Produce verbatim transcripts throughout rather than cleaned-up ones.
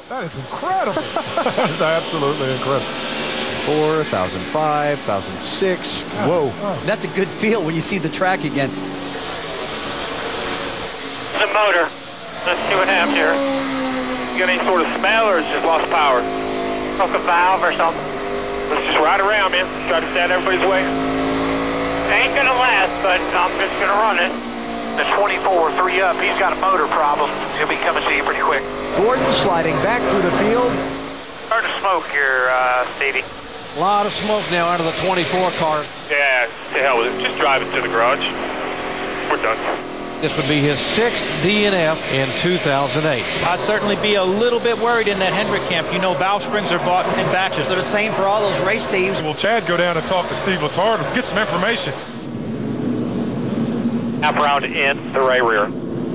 That is incredible. That is absolutely incredible. four thousand five, one thousand six. Whoa. Oh. That's a good feel when you see the track again. The motor. Let's see what happens here. You got any sort of smell or it's just lost power? Broke a valve or something. Let's just ride around, man. Try to stand everybody's way. Ain't gonna last, but I'm just gonna run it. The twenty-four, three up, he's got a motor problem. He'll be coming to you pretty quick. Gordon sliding back through the field. Starting to smoke here, uh, Stevie. A lot of smoke now out of the twenty-four car. Yeah, to hell with it. Just drive it to the garage. We're done. This would be his sixth D N F in two thousand eight. I'd certainly be a little bit worried in that Hendrick camp. You know, valve springs are bought in batches. They're the same for all those race teams. Will Chad go down and talk to Steve Letarte and get some information? Half round in the right rear.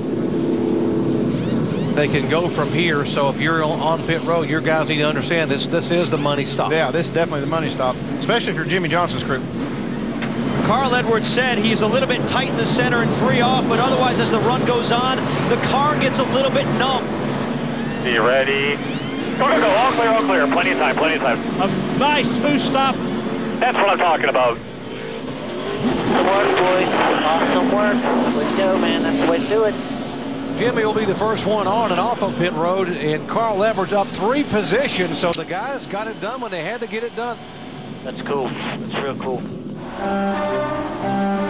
They can go from here, so if you're on pit road, your guys need to understand this. This is the money stop. Yeah, this is definitely the money stop, especially if you're Jimmie Johnson's crew. Carl Edwards said he's a little bit tight in the center and free off, but otherwise as the run goes on, the car gets a little bit numb. Are you ready? Go, go, go. All clear, all clear. Plenty of time, plenty of time. A nice smooth stop. That's what I'm talking about. Good work, boys. Awesome work. That's the way to go, man. That's the way to do it. Jimmy will be the first one on and off of pit road, and Carl Edwards up three positions, so the guys got it done when they had to get it done. That's cool. That's real cool.